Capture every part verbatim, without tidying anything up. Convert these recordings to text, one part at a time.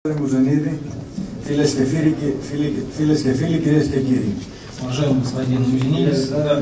Μουζενίδη, φίλες και φίλοι, φίλοι, φίλες και φίλοι, κυρίες και κύριοι. Уважаемый господин Музенидис,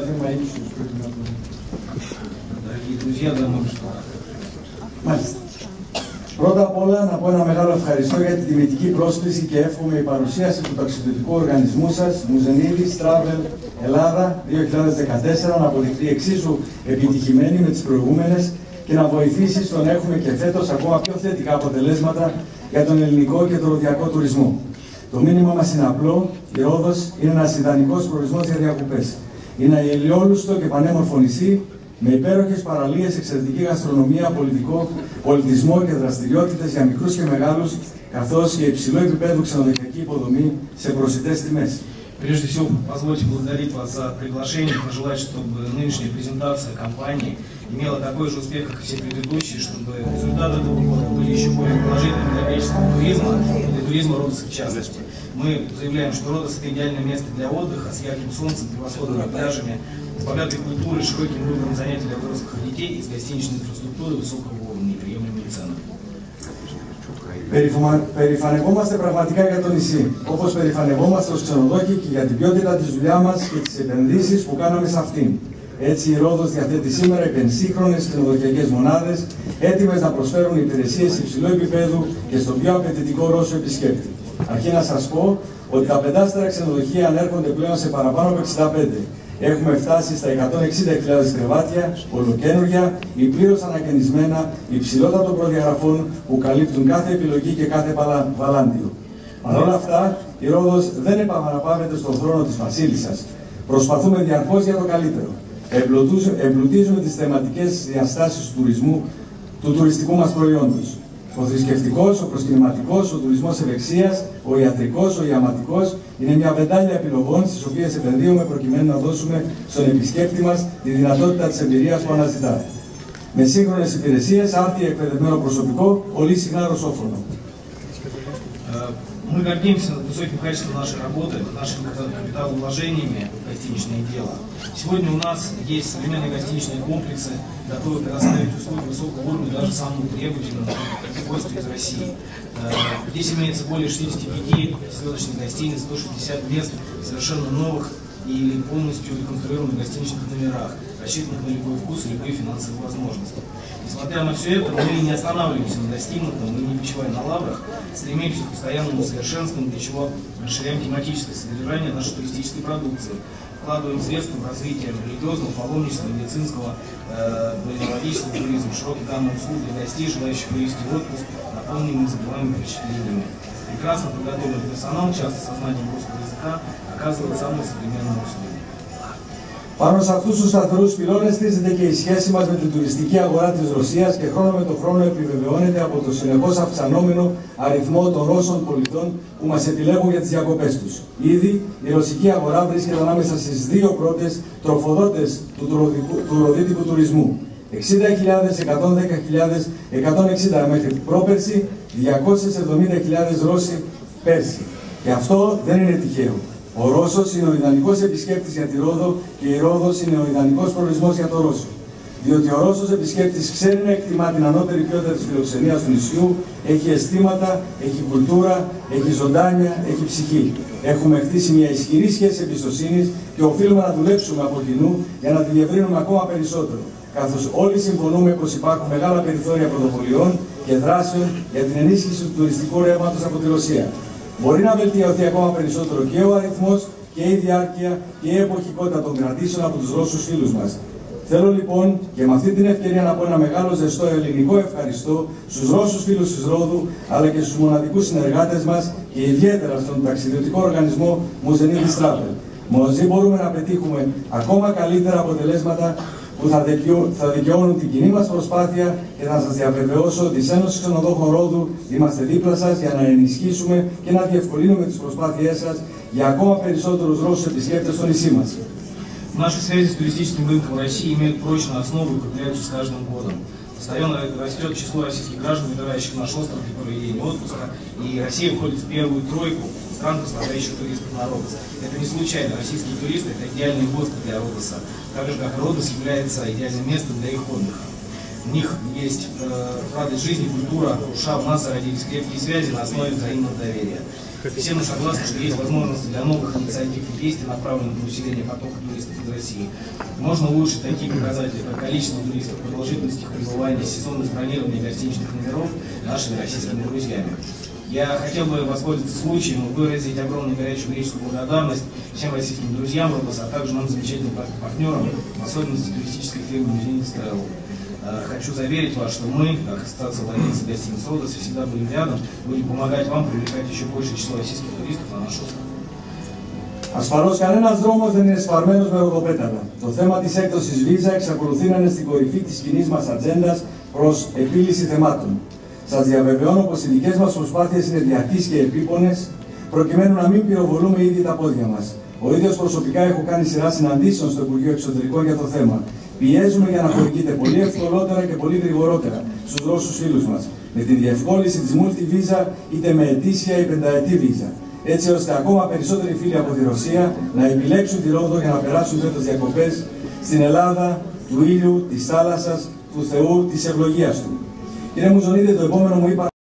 дорогие друзья, дамы и господа. Μάλιστα. Πρώτα απ' όλα να πω ένα μεγάλο ευχαριστώ για την τιμητική πρόσκληση και εύχομαι η παρουσίαση του ταξιδιωτικού οργανισμού σας, Μουζενίδης Travel Ελλάδα δύο χιλιάδες δεκατέσσερα, να αποδειχθεί εξίσου επιτυχημένη με τις προηγούμενες και να βοηθήσει στο να έχουμε και φέτος ακόμα πιο θετικά αποτελέσματα για τον ελληνικό και τον ροδιακό τουρισμό. Το μήνυμα μας είναι απλό: η Ρόδος είναι ένας ιδανικός προορισμός για διακοπές. Είναι ένα ελαιόλουστο και πανέμορφο νησί με υπέροχες παραλίες, εξαιρετική γαστρονομία, πολιτικό, πολιτισμό και δραστηριότητες για μικρούς και μεγάλους, καθώς και υψηλό επίπεδο ξενοδοχειακή υποδομή σε προσιτές τιμές. Прежде всего, позвольте благодарить вас за приглашение, пожелать, чтобы нынешняя презентация компании имела такой же успех, как и все предыдущие, чтобы результаты этого года были еще более положительными для отечественного туризма и для туризма Родоса в частности. Мы заявляем, что Родос – это идеальное место для отдыха с ярким солнцем, превосходными пляжами, с богатой культурой, широким выбором занятий для взрослых и детей и с гостиничной инфраструктурой высокого уровня и приемлемыми ценами. Περηφανευόμαστε πραγματικά για το νησί, όπως περηφανευόμαστε ως ξενοδόχοι και για την ποιότητα της δουλειά μας και τις επενδύσεις που κάναμε σε αυτήν. Έτσι, η Ρόδος διαθέτει σήμερα υπενσύγχρονες ξενοδοχειακές μονάδες, έτοιμες να προσφέρουν υπηρεσίες υψηλού επίπεδου και στον πιο απαιτητικό Ρώσο επισκέπτη. Αρχή να σας πω ότι τα πεντάστερα ξενοδοχεία ανέρχονται πλέον σε παραπάνω από εξήντα πέντε. Έχουμε φτάσει στα εκατόν εξήντα χιλιάδες κρεβάτια, ολοκαίνουργια ή πλήρως ανακαινισμένα, υψηλότατων προδιαγραφών που καλύπτουν κάθε επιλογή και κάθε βαλάντιο. Παρ' όλα αυτά, η Ρόδος δεν επαναπαύεται στον χρόνο της βασίλισσας. Προσπαθούμε διαρκώς για το καλύτερο. Εμπλουτίζουμε τις θεματικές διαστάσεις του τουρισμού, του τουριστικού μας προϊόντος. Ο θρησκευτικός, ο προσκυνηματικός, ο τουρισμός ευεξίας, ο ιατρικός, ο ιαματικός είναι μια βεντάλια επιλογών στις οποίες επενδύουμε προκειμένου να δώσουμε στον επισκέπτη μας τη δυνατότητα της εμπειρίας που αναζητά. Με σύγχρονες υπηρεσίες, άρτια εκπαιδευμένο προσωπικό, πολύ συχνά ρωσόφωνο. Мы гордимся высоким качеством нашей работы, нашими капиталовложениями в гостиничное дело. Сегодня у нас есть современные гостиничные комплексы, готовые предоставить услуги высокого уровня даже самому требовательному гостю из России. Здесь имеется более шестидесяти пяти звездочных гостиниц, сто шестьдесят мест совершенно новых или полностью реконструированных гостиничных номерах, рассчитанных на любой вкус и любые финансовые возможности. Несмотря на все это, мы не останавливаемся на достигнутом, мы не почиваем на лаврах, стремимся к постоянному совершенствованию, для чего расширяем тематическое содержание нашей туристической продукции, вкладываем средства в развитие религиозного, паломничества, медицинского, балнеологического туризма, широкий гамма услуг для гостей, желающих провести отпуск, наполненный незабываемыми впечатлениями. Прекрасно подготовленный персонал, часто со знанием русского языка, оказывает самые современные услуги. Πάνω σε αυτούς τους σταθερούς πυλώνες στηρίζεται και η σχέση μας με την τουριστική αγορά της Ρωσίας και χρόνο με το χρόνο επιβεβαιώνεται από το συνεχώς αυξανόμενο αριθμό των Ρώσων πολιτών που μας επιλέγουν για τις διακοπές τους. Ήδη η ρωσική αγορά βρίσκεται ανάμεσα στις δύο πρώτες τροφοδότες του, του ροδίτικου τουρισμού. εξήντα χιλιάδες, εκατόν δέκα χιλιάδες, εκατόν εξήντα μέχρι πρόπερση, διακόσιες εβδομήντα χιλιάδες Ρώσοι πέρσι. Και αυτό δεν είναι τυχαίο. Ο Ρώσος είναι ο ιδανικός επισκέπτης για τη Ρόδο και η Ρόδος είναι ο ιδανικός προορισμός για το Ρώσο. Διότι ο Ρώσος επισκέπτης ξέρει να εκτιμά την ανώτερη ποιότητα της φιλοξενίας του νησιού, έχει αισθήματα, έχει κουλτούρα, έχει ζωντάνια, έχει ψυχή. Έχουμε χτίσει μια ισχυρή σχέση εμπιστοσύνης και οφείλουμε να δουλέψουμε από κοινού για να τη διευρύνουμε ακόμα περισσότερο. Καθώς όλοι συμφωνούμε πως υπάρχουν μεγάλα περιθώρια πρωτοβουλειών και δράσεων για την ενίσχυση του τουριστικού ρεύματος από τη Ρωσία. Μπορεί να βελτιωθεί ακόμα περισσότερο και ο αριθμός και η διάρκεια και η εποχικότητα των κρατήσεων από τους Ρώσους φίλους μας. Θέλω λοιπόν και με αυτή την ευκαιρία να πω ένα μεγάλο ζεστό ελληνικό ευχαριστώ στους Ρώσους φίλους της Ρόδου, αλλά και στους μοναδικούς συνεργάτες μας και ιδιαίτερα στον ταξιδιωτικό οργανισμό Μουζενίδης Travel. Μαζί μπορούμε να πετύχουμε ακόμα καλύτερα αποτελέσματα που θα, δικαιώ, θα δικαιώνουν την κοινή μας προσπάθεια και θα σας διαβεβαιώσω ότι της Ένωσης Ξενοδόχων Ρόδου είμαστε δίπλα σας για να ενισχύσουμε και να διευκολύνουμε τις προσπάθειές σας για ακόμα περισσότερους Ρώσους επισκέπτες στο нησί μας. Наши связи с туристическим рынком России имеют прочную основу и укрепляются с каждым годом. Постоянно растет число российских граждан, выбирающих наш остров для проведения отпуска, и Россия входит в первую тройку стран, поставляющих туристов на Родос. Это не случайно. Российские туристы – это идеальные гости для Родоса, так же, как Родос является идеальным местом для их отдыха. У них есть э, радость жизни, культура, душа, у нас зародились крепкие связи на основе взаимного доверия. Все мы согласны, что есть возможности для новых инициатив и действий, направленных на усиление потока туристов из России. Можно улучшить такие показатели, как количество туристов, продолжительность их пребывания, сезонность бронирования гостиничных номеров нашими российскими друзьями. Я хотел бы воспользоваться случаем и выразить огромную горячую греческую благодарность всем российским друзьям Родоса, а также нам замечательным партнерам, в особенности туристической фирмы Мизинец Travel. Хочу заверить вас, что мы, как ассоциация владельцев гостиниц Родоса, всегда будем рядом, будем помогать вам привлекать еще большее число российских туристов на наш остров. Ασφαλώς κανένας δρόμος δεν είναι σφαρμένος με ροδοπέταλα. Το θέμα της έκδοσης βίζα εξακολουθεί να είναι στην κορυφή της κοινής μας ατζέντας προς επίλυση θεμάτων. Σας διαβεβαιώνω πως οι δικές μας προσπάθειες είναι διαρκείς και επίπονες, προκειμένου να μην πυροβολούμε ήδη τα πόδια μας. Ο ίδιος προσωπικά έχω κάνει σειρά συναντήσεων στο Υπουργείο Εξωτερικών για το θέμα. Πιέζουμε για να χορηγείται πολύ ευκολότερα και πολύ γρηγορότερα στους Ρώσους φίλους μας, με τη διευκόλυνση της multi-visa είτε με ετήσια ή πενταετή βίζα, έτσι ώστε ακόμα περισσότεροι φίλοι από τη Ρωσία να επιλέξουν τη Ρόδο για να περάσουν φέτος διακοπές στην Ελλάδα του ήλιου, της θάλασσας, του Θεού, της ευλογίας του. Κύριε Μουζονίδη, το επόμενο μου είπα